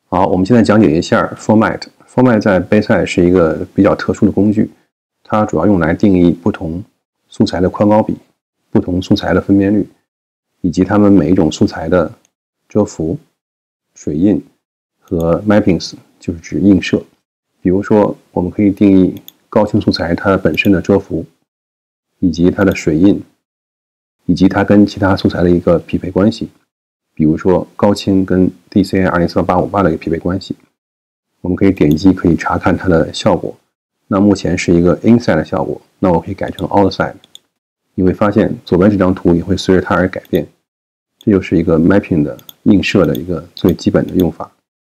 好，我们现在讲解一下 format。format 在 Bayside 是一个比较特殊的工具，它主要用来定义不同素材的宽高比、不同素材的分辨率，以及它们每一种素材的遮幅、水印和 mappings， 就是指映射。比如说，我们可以定义高清素材它本身的遮幅，以及它的水印，以及它跟其他素材的一个匹配关系。比如说高清跟 DCI 204858的一个匹配关系，我们可以点击可以查看它的效果。那目前是一个 inside 的效果，那我可以改成 outside。你会发现左边这张图也会随着它而改变，这就是一个 mapping 的映射的一个最基本的用法。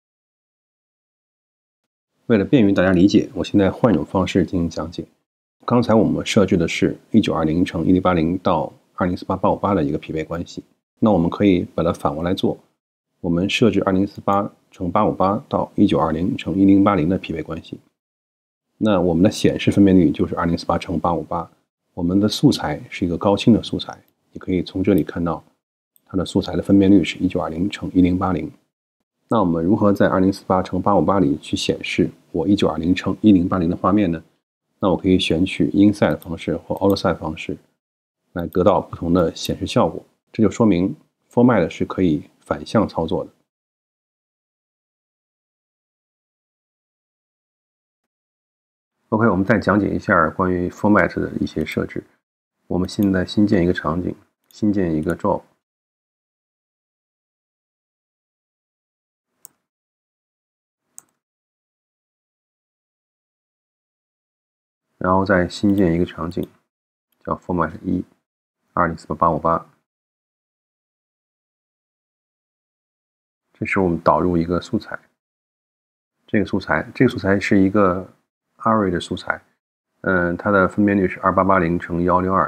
为了便于大家理解，我现在换一种方式进行讲解。刚才我们设置的是1920×1080到2048×858的一个匹配关系。那我们可以把它反过来做，我们设置2048×858到1920×1080的匹配关系。那我们的显示分辨率就是2048×858，我们的素材是一个高清的素材，你可以从这里看到它的素材的分辨率是1920×1080。那我们如何在2048×858里去显示我1920×1080的画面呢？那我可以选取 inside 方式或 outside 方式来得到不同的显示效果。这就说明 format 是可以反向操作的。OK， 我们再讲解一下关于 format 的一些设置。我们现在新建一个场景，新建一个 job， 然后再新建一个场景，叫 format 1 2048×858。这时我们导入一个素材，这个素材是一个 array 的素材，它的分辨率是2880×1620。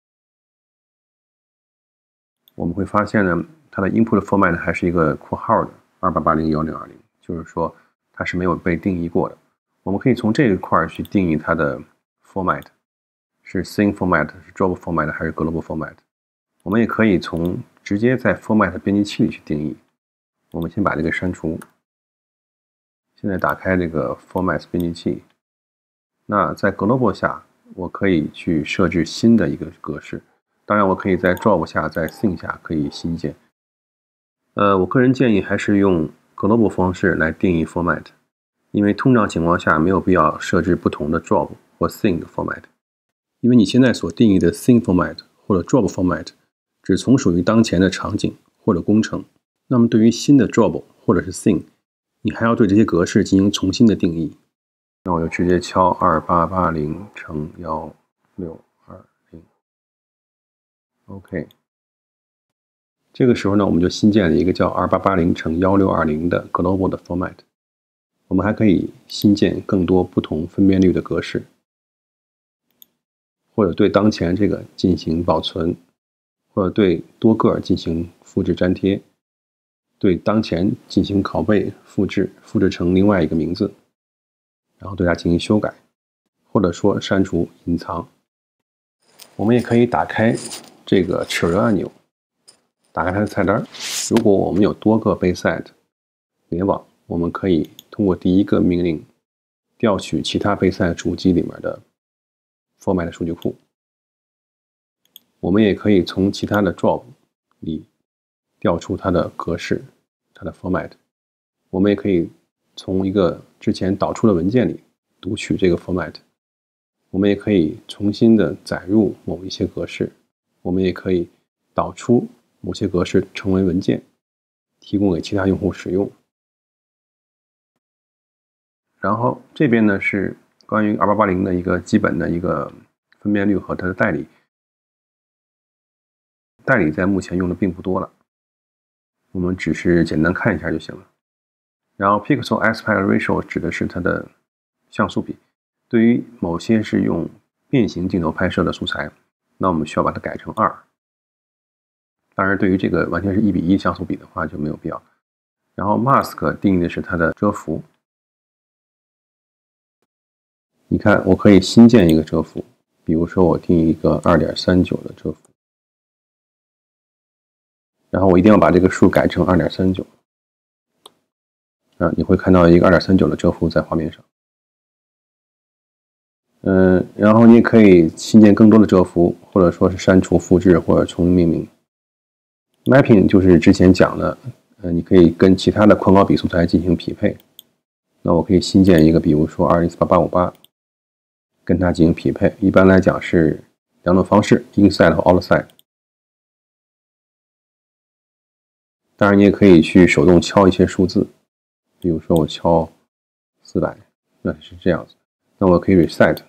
我们会发现呢，它的 input format 还是一个括号的2880×1620，就是说它是没有被定义过的。我们可以从这一块去定义它的 format， 是 scene format， 是 job format 还是 global format。我们也可以从直接在 format 编辑器里去定义。我们先把这个删除。现在打开这个 format 编辑器，那在 global 下，我可以去设置新的一个格式。当然，我可以在 job 下，在 scene 下可以新建。我个人建议还是用 global 方式来定义 format， 因为通常情况下没有必要设置不同的 job 或 scene 的 format， 因为你现在所定义的 scene format 或者 job format 只从属于当前的场景或者工程。那么对于新的 job 或者是 scene， 你还要对这些格式进行重新的定义。那我就直接敲2880×1620。OK， 这个时候呢，我们就新建了一个叫2880×1620的 global 的 format。我们还可以新建更多不同分辨率的格式，或者对当前这个进行保存，或者对多个进行复制粘贴，对当前进行拷贝复制成另外一个名字，然后对它进行修改，或者说删除隐藏。我们也可以打开这个齿轮按钮，打开它的菜单。如果我们有多个 Bayside 联网，我们可以通过第一个命令调取其他 Bayside 主机里面的 format 数据库。我们也可以从其他的 job 里调出它的格式，它的 format。我们也可以从一个之前导出的文件里读取这个 format。我们也可以重新的载入某一些格式。我们也可以导出某些格式成为文件，提供给其他用户使用。然后这边呢是关于2880的一个基本的一个分辨率和它的代理。代理在目前用的并不多了，我们只是简单看一下就行了。然后 Pixel Aspect Ratio 指的是它的像素比，对于某些是用变形镜头拍摄的素材，那我们需要把它改成2。当然，对于这个完全是1:1像素比的话就没有必要。然后 Mask 定义的是它的遮幅。你看，我可以新建一个遮幅，比如说我定一个 2.39 的遮幅。然后我一定要把这个数改成 2.39。 你会看到一个2.39的遮幅在画面上。然后你也可以新建更多的遮幅，或者说是删除、复制或者重新命名。Mapping 就是之前讲的，你可以跟其他的宽高比素材进行匹配。那我可以新建一个，比如说2048-858，跟它进行匹配。一般来讲是两种方式 ，inside 和 outside。当然，你也可以去手动敲一些数字，比如说我敲400，那是这样子。那我可以 reset。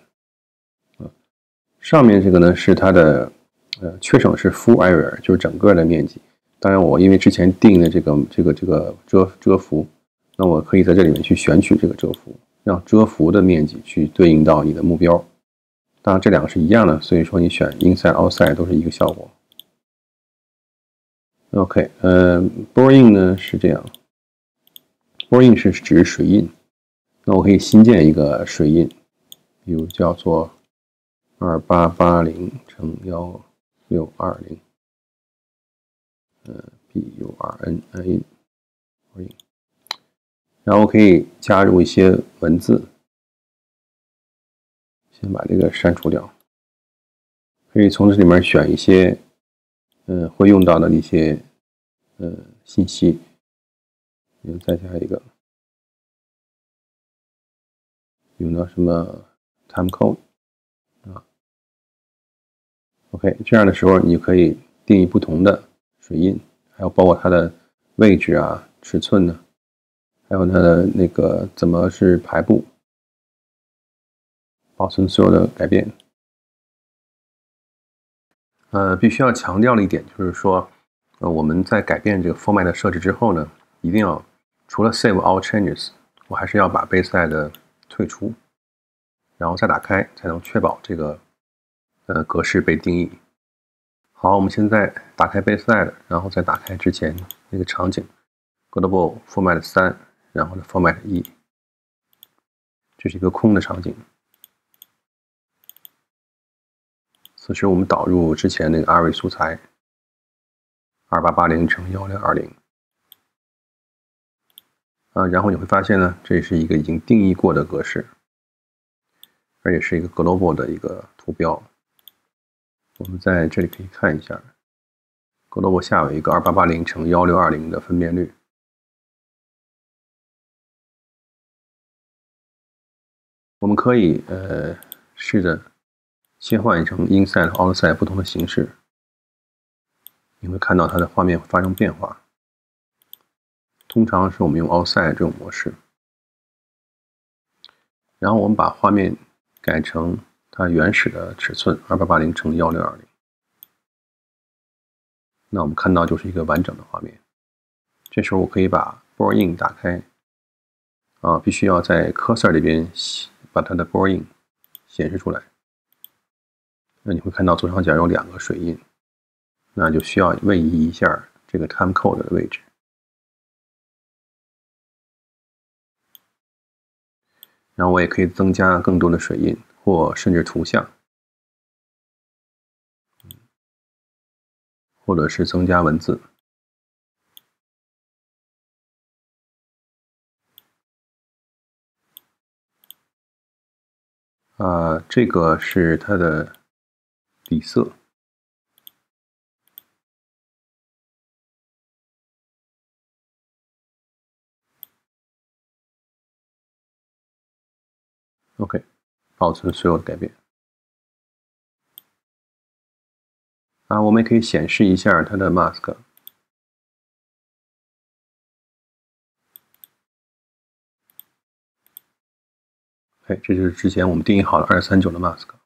上面这个呢是它的确省是 full area， 就是整个的面积。当然，我因为之前定的这个遮幅，那我可以在这里面去选取这个遮幅，让遮幅的面积去对应到你的目标。当然，这两个是一样的，所以说你选 inside、outside 都是一个效果。OK，bore in 呢是这样 ，bore in 是指水印。那我可以新建一个水印，比如叫做2880×1620，BURN 然后可以加入一些文字，先把这个删除掉。可以从这里面选一些会用到的一些信息，再加一个用到什么 time code 啊。OK， 这样的时候你可以定义不同的水印，还有包括它的位置啊、尺寸呢，还有它的那个怎么是排布，保存所有的改变。必须要强调的一点就是说，我们在改变这个 format 的设置之后呢，一定要除了 save all changes， 我还是要把 Baseline 退出，然后再打开，才能确保这个格式被定义。好，我们现在打开 Baseline， 然后再打开之前那个场景 Global Format 3，然后的 Format 1，这是一个空的场景。此时我们导入之前那个2位素材2880×1620，然后你会发现呢，这是一个已经定义过的格式，而且是一个 global 的一个图标。我们在这里可以看一下 ，global 下有一个2880×1620的分辨率。我们可以试着切换成 inside 和 outside 不同的形式，你会看到它的画面发生变化。通常是我们用 outside 这种模式，然后我们把画面改成它原始的尺寸2880×1620，那我们看到就是一个完整的画面。这时候我可以把 bore in 打开，必须要在 cursor 里边把它的 bore in 显示出来。那你会看到左上角有2个水印，那就需要位移一下这个 time code 的位置。然后我也可以增加更多的水印，或甚至图像，或者是增加文字。这个是它的底色。OK， 保存所有的改变。我们也可以显示一下它的 mask。这就是之前我们定义好的239的 mask。